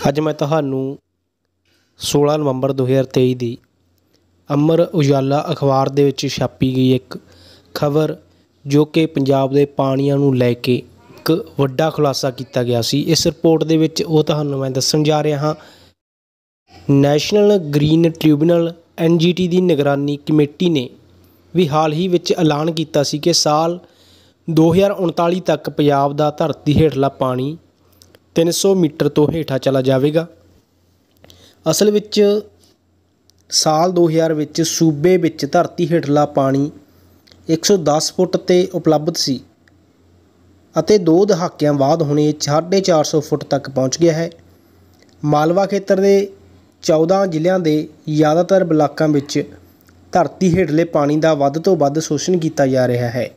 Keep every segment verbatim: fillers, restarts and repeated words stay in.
ਅੱਜ मैं ਤੁਹਾਨੂੰ सोलह नवंबर दो हज़ार तेईस ਦੀ अमर उजाला अखबार ਦੇ ਵਿੱਚ ਛਾਪੀ ਗਈ ਇੱਕ ਖਬਰ ਜੋ ਕਿ ਪੰਜਾਬ ਦੇ ਪਾਣੀਆਂ ਨੂੰ ਲੈ ਕੇ ਇੱਕ ਵੱਡਾ ਖੁਲਾਸਾ ਕੀਤਾ ਗਿਆ ਸੀ। ਇਸ ਰਿਪੋਰਟ ਦੇ ਵਿੱਚ ਉਹ ਤੁਹਾਨੂੰ ਮੈਂ ਦੱਸਣ ਜਾ ਰਿਹਾ ਹਾਂ। ਨੈਸ਼ਨਲ ਗ੍ਰੀਨ ਟ੍ਰਿਬਿਊਨਲ ਐਨ ਜੀ ਟੀ ਦੀ ਨਿਗਰਾਨੀ ਕਮੇਟੀ ਨੇ ਵੀ ਹਾਲ ਹੀ ਵਿੱਚ ਐਲਾਨ ਕੀਤਾ ਸੀ ਕਿ ਸਾਲ ਦੋ ਹਜ਼ਾਰ ਉਨਤਾਲੀ ਤੱਕ ਪੰਜਾਬ ਦਾ ਧਰਤੀ ਹੇਠਲਾ ਪਾਣੀ ਤਿੰਨ सौ मीटर तो हेठा चला जाएगा। असल विच साल दो हज़ार विच सूबे विच धरती हेठला पानी एक सौ दस फुट ते उपलब्ध सी अते दो दहाकियां बाद हुणे साढ़े चार सौ फुट तक पहुँच गया है। मालवा खेत्र के चौदह जिलों के ज़्यादातर ब्लाकों विच धरती हेठले पानी का वध तो वध शोषण किया जा रहा है।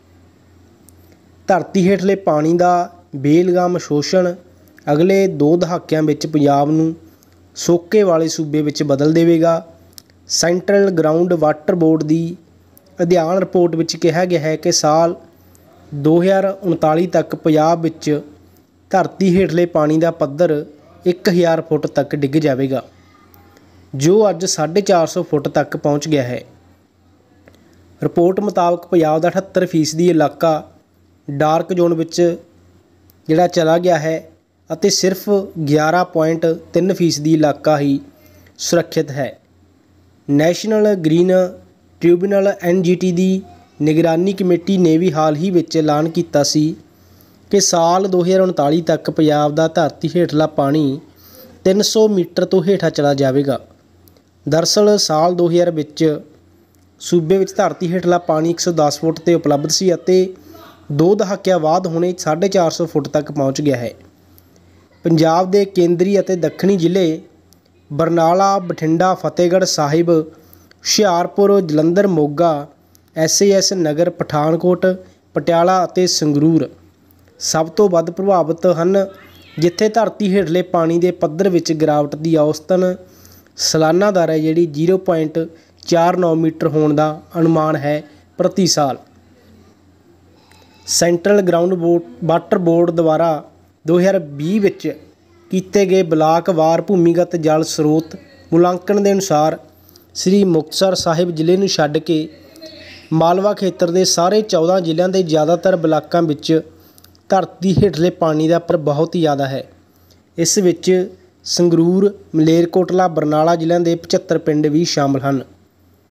धरती हेठले पानी का बेलगाम शोषण अगले दो दहाकियां विच पंजाब नूं सोके वाले सूबे विच बदल देवेगा। सेंट्रल ग्राउंड वाटर बोर्ड की अध्ययन रिपोर्ट विच कहा गया है कि साल दो हज़ार उनताली तक पंजाब विच धरती हेठले पानी का पद्धर एक हज़ार फुट तक डिग जाएगा, जो अज साढ़े चार सौ फुट तक पहुँच गया है। रिपोर्ट मुताबक पंजाब का अठहत्तर फीसदी इलाका डार्क जोन विच जिहड़ा चला गया है ਅਤੇ सिर्फ ग्यारह पॉइंट तीन फीसदी इलाका ही सुरक्षित है। National green tribunal N G T की निगरानी कमेटी ने भी हाल ही विच ऐलान किया सी कि साल दो हज़ार उनताली तक पंजाब का धरती हेठला पानी तीन सौ मीटर तो हेठा चला जाएगा। दरअसल साल दो हज़ार विच सूबे विच धरती हेठला पानी एक सौ दस फुट ते उपलब्ध सी अते दो दहाकियां बाद हुणे साढ़े चार सौ फुट तक पहुँच गया है। पंजाब के केंद्री और दक्षिणी जिले Barnala, Bathinda, Fatehgarh Sahib, Hoshiarpur, Jalandhar, Moga, S A S Nagar, Pathankot, Patiala और संगरूर सब तो वध प्रभावित हैं, जिथे धरती हेठले पानी के पद्धर विच गिरावट की औसतन सालाना दर है जी जीरो पॉइंट चार नौ मीटर होने का अनुमान है प्रति साल। Central ground board water board द्वारा दो हज़ार भी विच कीते गए ब्लाक वार भूमिगत जल स्रोत मुलांकन के अनुसार श्री मुक्तसर साहिब जिले नूं छड्ड के मालवा खेत्र के सारे चौदह जिलों के ज़्यादातर ब्लाकों विच धरती हेठले पानी का पर बहुत ज़्यादा है। इस विच संगरूर, मलेरकोटला, बरनाला जिलों के पचहत्तर पिंड भी शामिल हैं।